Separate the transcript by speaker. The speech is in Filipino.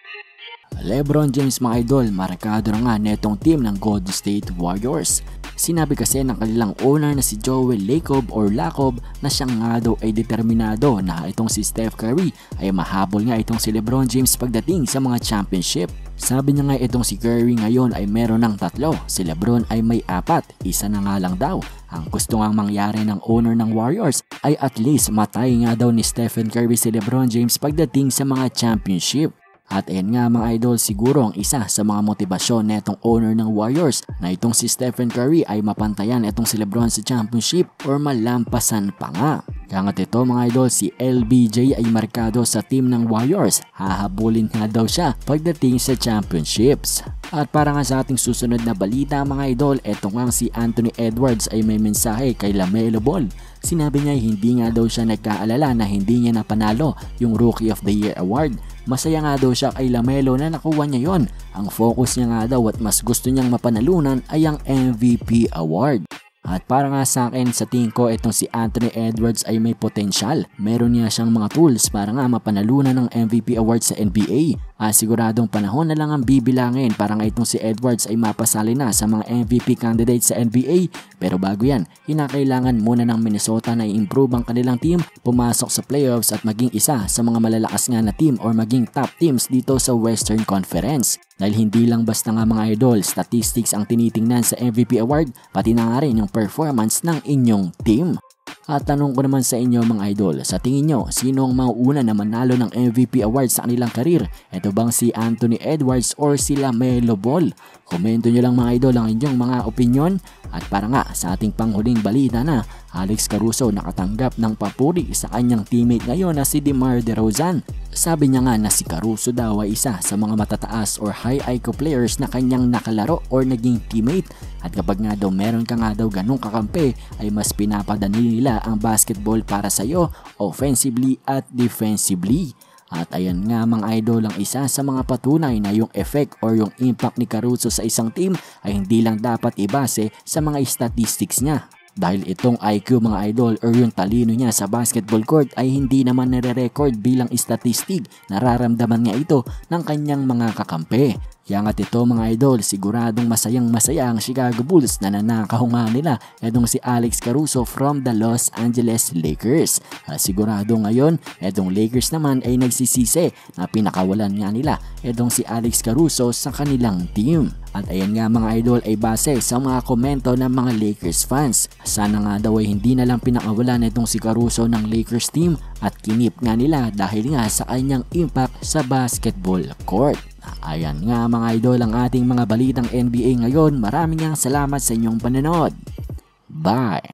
Speaker 1: LeBron James mga idol, markado na nga netong team ng Golden State Warriors. Sinabi kasi ng kanilang owner na si Joel Lacob na siya nga daw ay determinado na itong si Steph Curry ay mahabol nga itong si LeBron James pagdating sa mga championship. Sabi niya nga itong si Curry ngayon ay meron ng 3, si LeBron ay may 4, isa na nga lang daw. Ang gusto ngang mangyari ng owner ng Warriors ay at least matay nga daw ni Stephen Curry si LeBron James pagdating sa mga championship. At ayan nga mga idol, siguro ang isa sa mga motibasyon netong owner ng Warriors na itong si Stephen Curry ay mapantayan itong si LeBron sa championship or malampasan pa nga. Kaya nga ito mga idol, si LBJ ay markado sa team ng Warriors. Hahabulin nga daw siya pagdating sa championships. At para nga sa ating susunod na balita mga idol, eto nga si Anthony Edwards ay may mensahe kay LaMelo Ball. Sinabi niya hindi nga daw siya nagkaalala na hindi niya napanalo yung Rookie of the Year award. Masaya nga daw siya kay LaMelo na nakuha niya yon. Ang focus niya nga daw at mas gusto niyang mapanalunan ay ang MVP award. At para nga sa akin, sa tingin ko itong si Anthony Edwards ay may potensyal. Meron niya siyang mga tools para nga mapanalunan ng MVP award sa NBA. Siguradong panahon na lang ang bibilangin para nga itong si Edwards ay mapasali na sa mga MVP candidates sa NBA. Pero bago yan, kinakailangan muna ng Minnesota na i-improve ang kanilang team, pumasok sa playoffs at maging isa sa mga malalakas nga na team or maging top teams dito sa Western Conference. Dahil hindi lang basta nga mga idol, statistics ang tinitingnan sa MVP award, pati na nga rin yung performance ng inyong team. At tanong ko naman sa inyo mga idol, sa tingin nyo, sino ang mauuna na manalo ng MVP award sa kanilang karir? Ito bang si Anthony Edwards or si LaMelo Ball? Komento nyo lang mga idol ang inyong mga opinion. At para nga sa ating panghuling balita na, Alex Caruso nakatanggap ng papuri sa kanyang teammate ngayon na si DeMar DeRozan. Sabi niya nga na si Caruso daw ay isa sa mga matataas or high IQ players na kanyang nakalaro or naging teammate. At kapag nga daw meron ka nga daw ganong kakampi ay mas pinapadali nila ang basketball para sa iyo offensively at defensively. At ayan nga mga idol, ang isa sa mga patunay na yung effect or yung impact ni Caruso sa isang team ay hindi lang dapat ibase sa mga statistics niya. Dahil itong IQ mga idol or yung talino niya sa basketball court ay hindi naman nare-record bilang statistic. Nararamdaman nga ito ng kanyang mga kakampi. Kaya nga ito mga idol, siguradong masayang-masaya ang Chicago Bulls na nanakaw nga nila itong si Alex Caruso from the Los Angeles Lakers. Sigurado ngayon, itong Lakers naman ay nagsisisi na pinakawalan nga nila itong si Alex Caruso sa kanilang team. At ayan nga mga idol ay base sa mga komento ng mga Lakers fans. Sana nga daw ay hindi na lang pinakawalan itong si Caruso ng Lakers team at kinip nga nila dahil nga sa kanyang impact sa basketball court. Ayan nga mga idol ang ating mga balitang NBA ngayon. Maraming salamat sa inyong panonood. Bye!